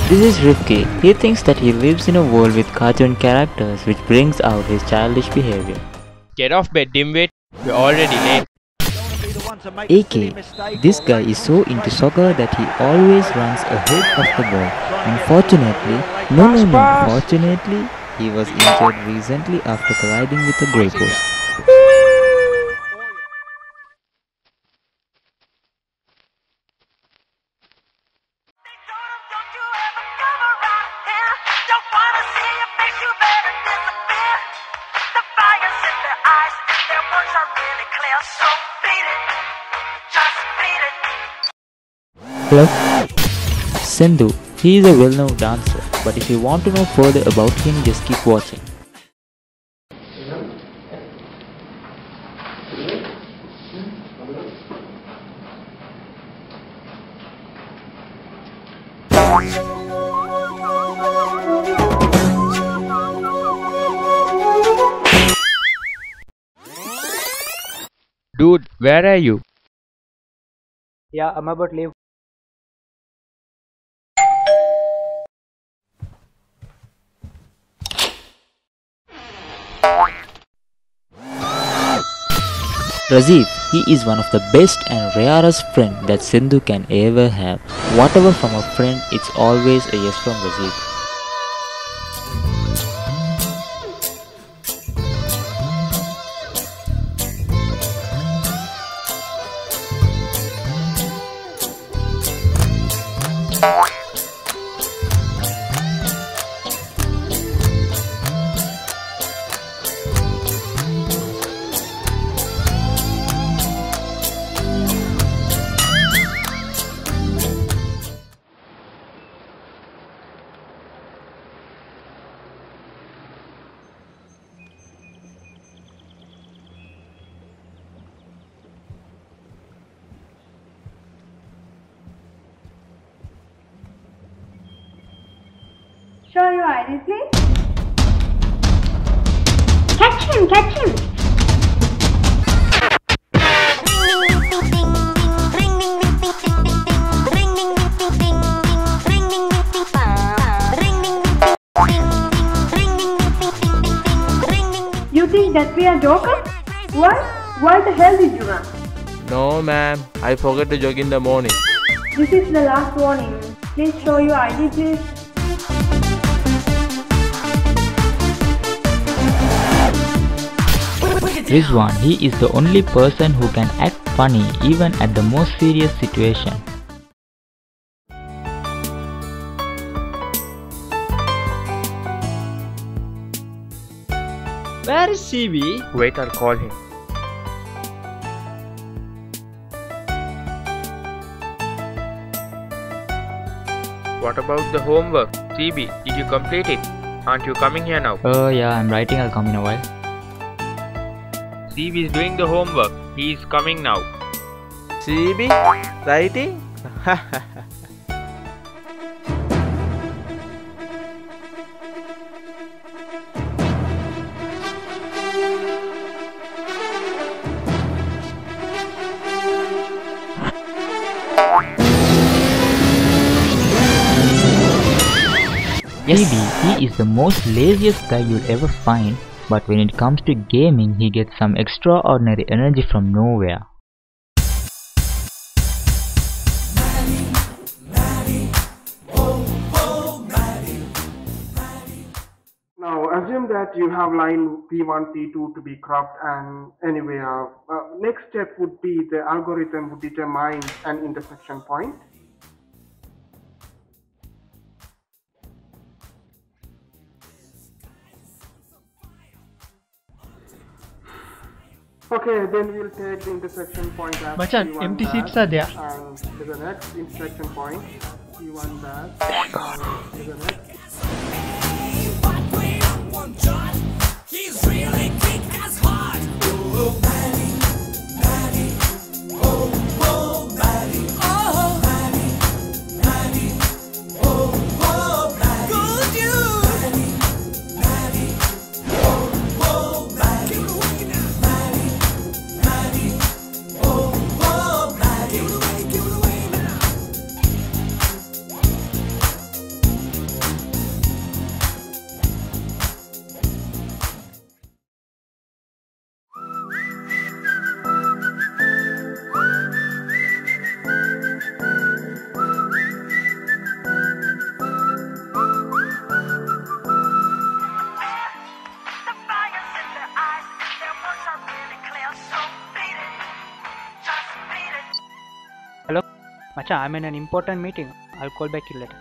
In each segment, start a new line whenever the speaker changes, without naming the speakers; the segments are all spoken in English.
This is Rifky. He thinks that he lives in a world with cartoon characters which brings out his childish behavior.
Get off bed, dimwit. We're already late.
AK, this guy is so into soccer that he always runs ahead of the ball. Unfortunately, he was injured recently after colliding with a grey post. Hello? Sindhu. He is a well-known dancer, but if you want to know further about him, just keep watching.
Dude, where are you?
Yeah, I'm about to leave.
Razeef, he is one of the best and rarest friend that Sindhu can ever have. Whatever from a friend, it's always a yes from Razeef.
Show your ID, please. Catch him, catch him. You think that we are jokers? What? Why the hell did you run?
No, ma'am. I forgot to jog in the morning.
This is the last warning. Please show your ID, please.
Rizwan, he is the only person who can act funny even at the most serious situation.
Where is CB?
Wait, I'll call him. What about the homework? CB, did you complete it? Aren't you coming here now?
Yeah, I'm writing. I'll come in a while.
CB is doing the homework. He is coming now.
CB? Writing?
Yes. Maybe he is the most laziest guy you'll ever find, but when it comes to gaming, he gets some extraordinary energy from nowhere.
Now assume that you have line P1, P2 to be cropped, and anyway, next step would be the algorithm would determine an intersection point. Okay, then we'll take the intersection point as
Machan,
P1
empty
dash,
seats are there.
and to the next intersection point P1 dash, and to the next.
He's really kick as hard. Oh, Maddie, Maddie, oh, oh, Maddie, oh, Maddie, Maddie, oh, oh, Maddie, good you, Maddie, Maddie, oh, oh, Maddie, give it away now, Maddie, Maddie, oh, oh, Maddie, give it away now.
Macha, I'm in an important meeting. I'll call back you later.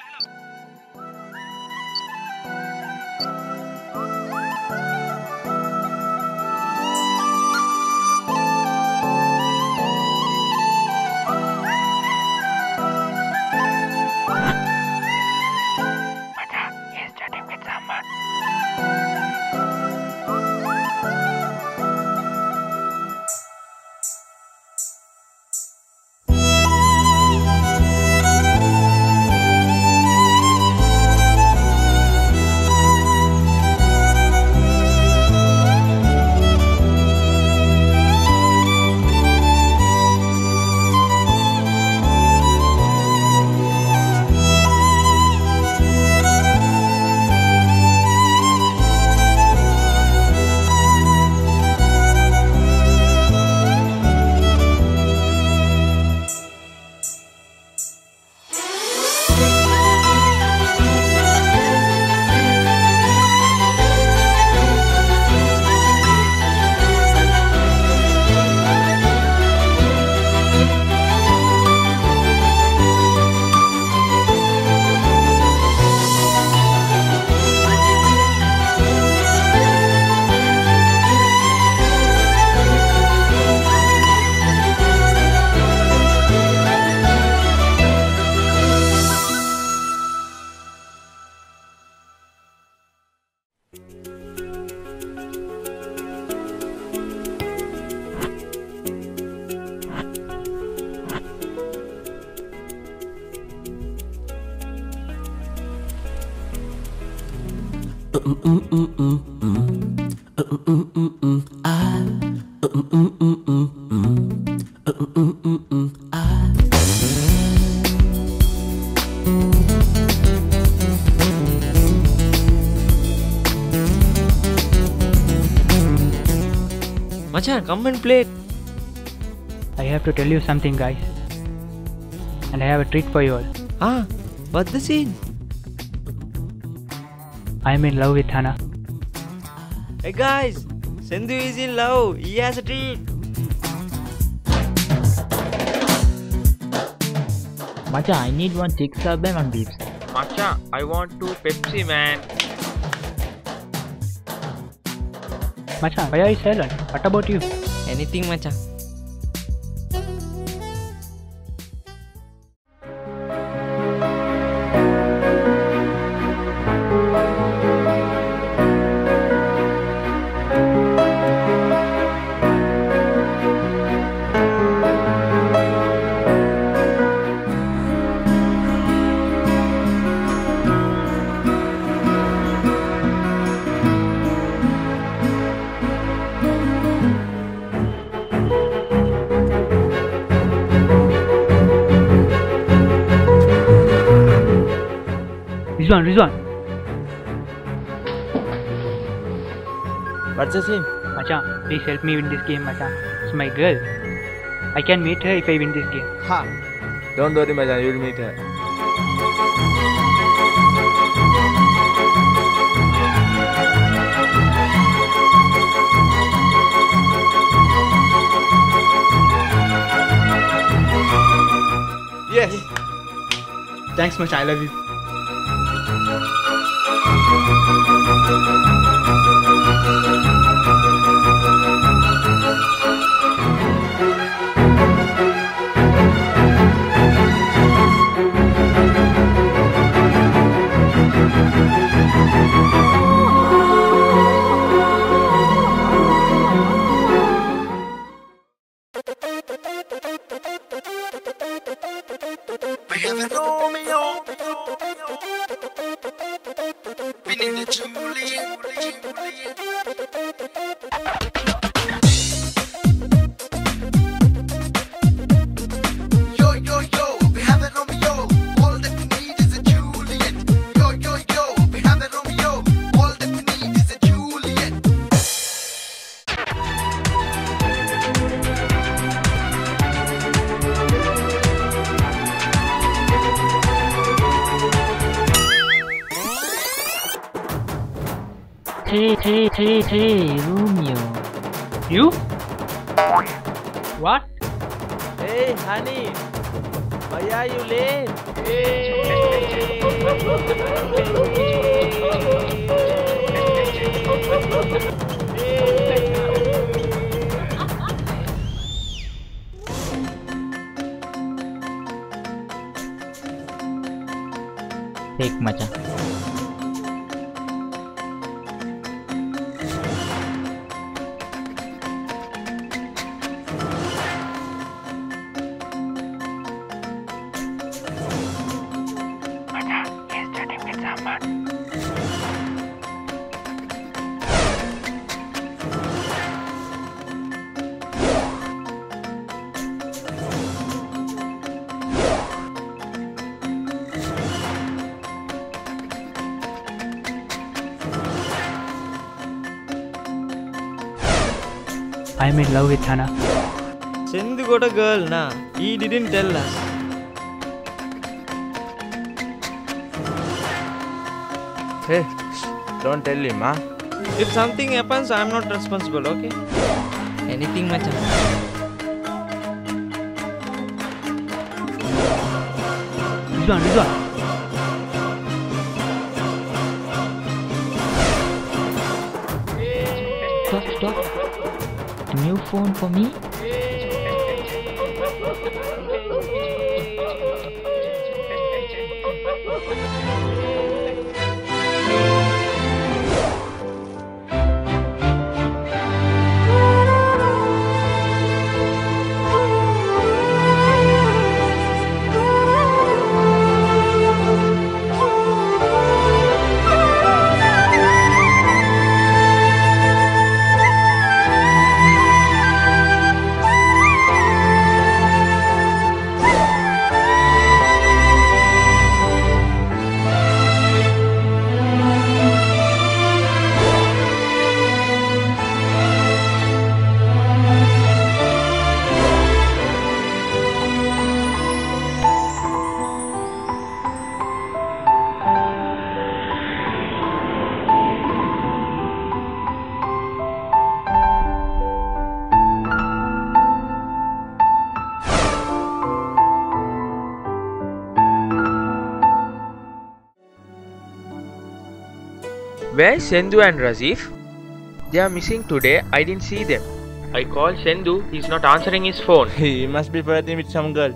Machan, come and play.
I have to tell you something, guys. And I have a treat for you all.
Ah, what's the scene?
I'm in love with Hana.
Hey guys, Sendu is in love. He has a treat.
Macha, I need one thick sub and one beef.
Macha, I want 2 Pepsi, man.
Macha, why are you silent? What about you?
Anything, Machan.
Rizwan.
What's the scene?
Macha, please help me win this game, Macha. It's my girl. I can meet her if I win this game.
Ha! Don't worry, Machan, you'll meet her.
Yes! Thanks much, I love you.
We have a Romeo. We need a Juliet. Yo, yo, yo, we have a Romeo. All that we need is a Juliet. Yo, yo, yo, we have a Romeo. All that we need is a Juliet.
Hey, Romeo.
You? What?
Hey, honey. Why are you late?
Take macha.
I'm in love with Hannah.
Sindhu got a girl, nah. He didn't tell us.
Hey, don't tell him, huh?
If something happens, I'm not responsible, okay?
Anything macha.
Rizwan.
Stop. A new phone for me?
Where's Sendhu and Razeef? They are missing today. I didn't see them. I called Sendhu. He's not answering his phone.
He must be flirting with some girl.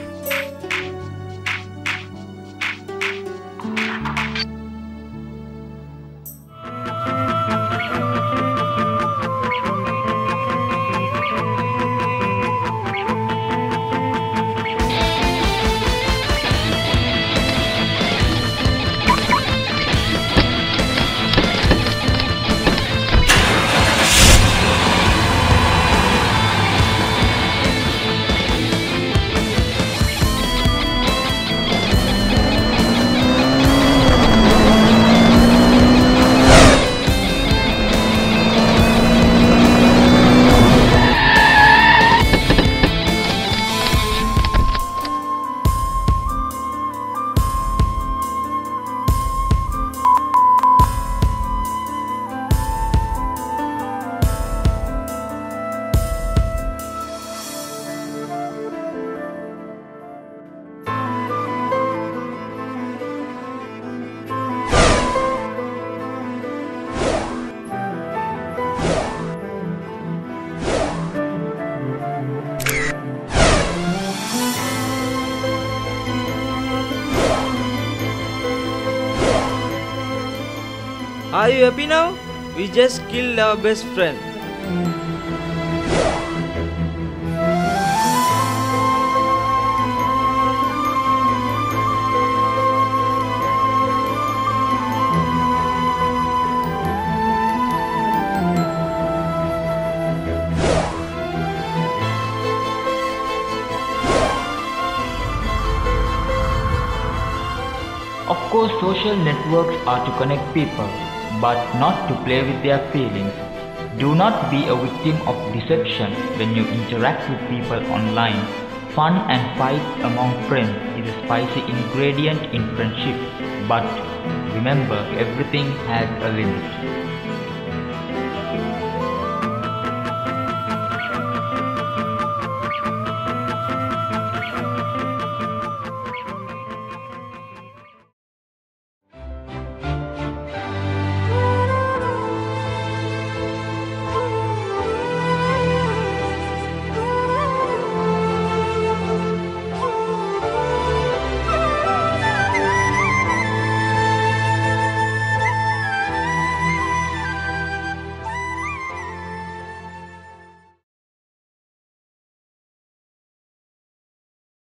Are you happy now? We just killed our best friend.
Of course, social networks are to connect people, but not to play with their feelings. Do not be a victim of deception when you interact with people online. Fun and fight among friends is a spicy ingredient in friendship, but remember, everything has a limit.